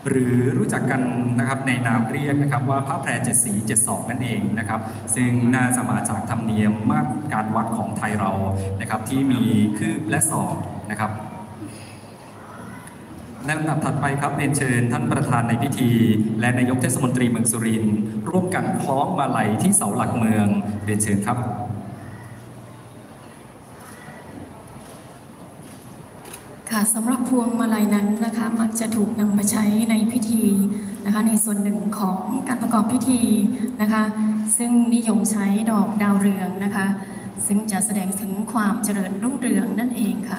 หรือรู้จักกันนะครับในนามเรียกนะครับว่าผ้าแพร7 สี 7 ศอกนั่นเองนะครับซึ่งน่าจะมาจากธรรมเนียมมากการวัดของไทยเรานะครับที่มีคืบและศอกนะครับในลำดับถัดไปครับเรียนเชิญท่านประธานในพิธีและนายกเทศมนตรีเมืองสุรินทร์ร่วมกันคล้องมาลัยที่เสาหลักเมืองเรียนเชิญครับค่ะสำหรับพวงมาลัยนั้นนะคะมักจะถูกนำมาใช้ในพิธีนะคะในส่วนหนึ่งของการประกอบพิธีนะคะซึ่งนิยมใช้ดอกดาวเรืองนะคะซึ่งจะแสดงถึงความเจริญรุ่งเรืองนั่นเองค่ะ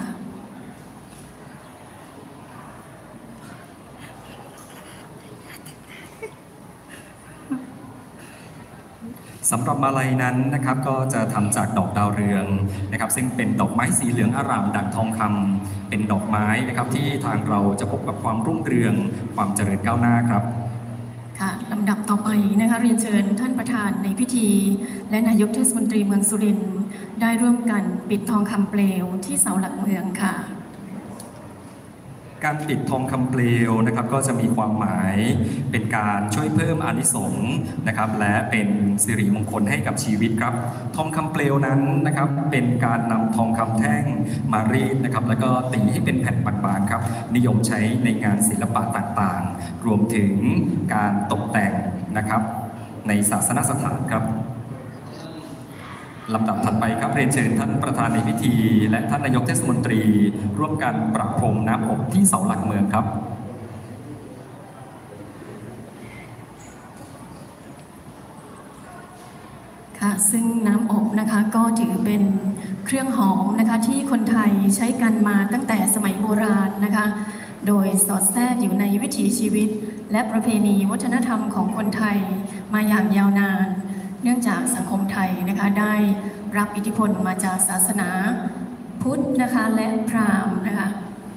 สำหรับมาลัยนั้นนะครับก็จะทำจากดอกดาวเรืองนะครับซึ่งเป็นดอกไม้สีเหลืองอร่ามดั่งทองคำเป็นดอกไม้นะครับที่ทางเราจะพบกับความรุ่งเรืองความเจริญก้าวหน้าครับค่ะลำดับต่อไปนะคะเรียนเชิญท่านประธานในพิธีและนายกเทศมนตรีเมืองสุรินทร์ได้ร่วมกันปิดทองคำเปลวที่เสาหลักเมืองค่ะการปิดทองคำเปลวนะครับก็จะมีความหมายเป็นการช่วยเพิ่มอานิสงส์นะครับและเป็นสิริมงคลให้กับชีวิตครับทองคำเปลวนั้นนะครับเป็นการนำทองคำแท่งมารีดนะครับแล้วก็ตีให้เป็นแผ่นบางๆครับนิยมใช้ในงานศิลปะต่างๆรวมถึงการตกแต่งนะครับในศาสนสถานครับลำดับถัดไปครับเรียนเชิญท่านประธานในพิธีและท่านนายกเทศมนตรีร่วมกันประพรมน้ำอบที่เสาหลักเมืองครับค่ะซึ่งน้ำอบนะคะก็ถือเป็นเครื่องหอมนะคะที่คนไทยใช้กันมาตั้งแต่สมัยโบราณนะคะโดยสอดแทรกอยู่ในวิถีชีวิตและประเพณีวัฒนธรรมของคนไทยมาอย่างยาวนานเนื่องจากสังคมไทยนะคะได้รับอิทธิพลมาจากศาสนาพุทธนะคะและพราหมณ์นะคะ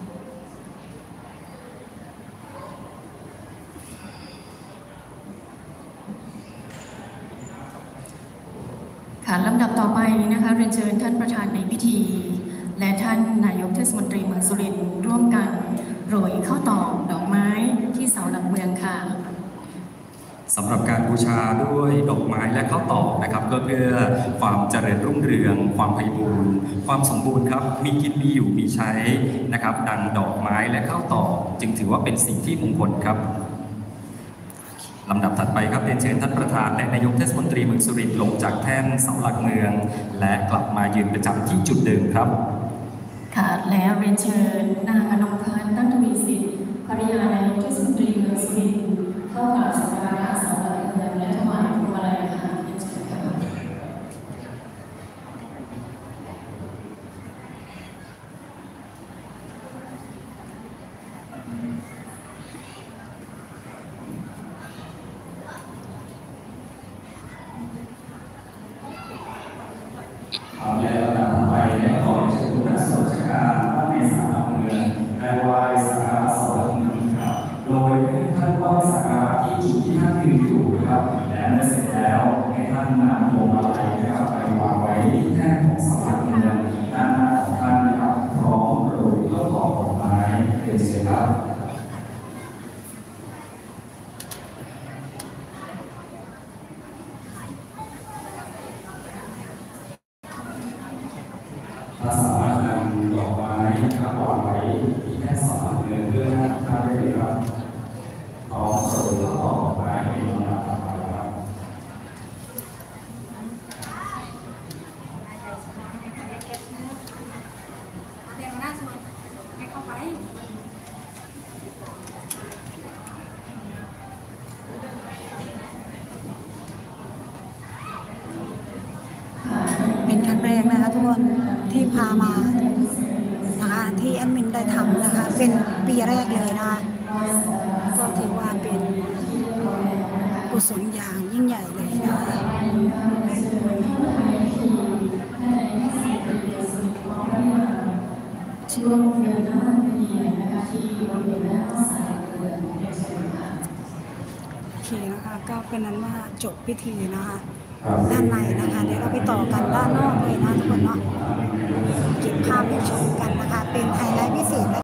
ค่ะลำดับต่อไปนะคะเรียนเชิญท่านประธานในพิธีและท่านนายกเทศมนตรีเมืองสุรินทร์ร่วมกันโรยข้าวตอกดอกไม้ที่เสาหลักเมืองค่ะสำหรับการบูชาด้วยดอกไม้และข้าวตอกนะครับก็เพื่อความเจริญรุ่งเรืองความไพบูลย์ความสมบูรณ์ครับมีกินมีอยู่มีใช้นะครับดังดอกไม้และข้าวตอกจึงถือว่าเป็นสิ่งที่มงคลครับลำดับถัดไปครับเรียนเชิญท่านประธานและนายกเทศมนตรีเมืองสุรินทร์ลงจากแท่นเสาหลักเมืองและกลับมายืนประจำที่จุดเดิมครับค่ะแล้วเรียนเชิญนางอนงพันธ์ตั้งทวีสิทธิ์ภริยานายกเทศมนตรีเมืองสุรินทร์เข้ากราบสักการะเสาหลักเมืองและถวายพวงมาลัยค่ะเรียนเชิญค่ะในลำดับต่อไปและขอเชิญทุกท่านราชการท่านในศาลหลักเมืองได้ไหว้สักการะเสาหลักเมืองครับโดยให้ท่านไหว้สักการะที่จุดที่ท่านยืนอยู่ครับและเมื่อเสร็จแล้วให้ท่านนำพวงมาลัยนะครับไปวางไว้ที่แท่นของเสาหลักเมืองด้านหน้าของท่านนะครับพร้อมโรยข้าวตอกดอกไม้เป็นเชิญครับถ้าสามารถนำดอกไม้นะครับวางไว้ที่แท่นเสาหลักเมืองเพื่อให้ท่านได้รับพร้อมโรยข้าวตอกดอกไม้เป็นลำดับต่อไปครับเป็นครั้งแรกนะคะทุกคนที่พามานะคะที่แอดมินได้ทำนะคะเป็นปีแรกเลยนะคะก็ถือว่าเป็นกุศลอย่างยิ่งใหญ่เลยนะคะช่วงเดือนหน้าปีนะคะที่บริเวณหน้าศาลหลักเมืองโอเคนะคะก็เป็นนั้นว่าจบพิธีนะคะด้านในนะคะเดี๋ยวเราไปต่อกันด้านนอกเลยนะทุกคนเนาะเก็บภาพให้ชมกันนะคะเป็นไฮไลท์พิเศษ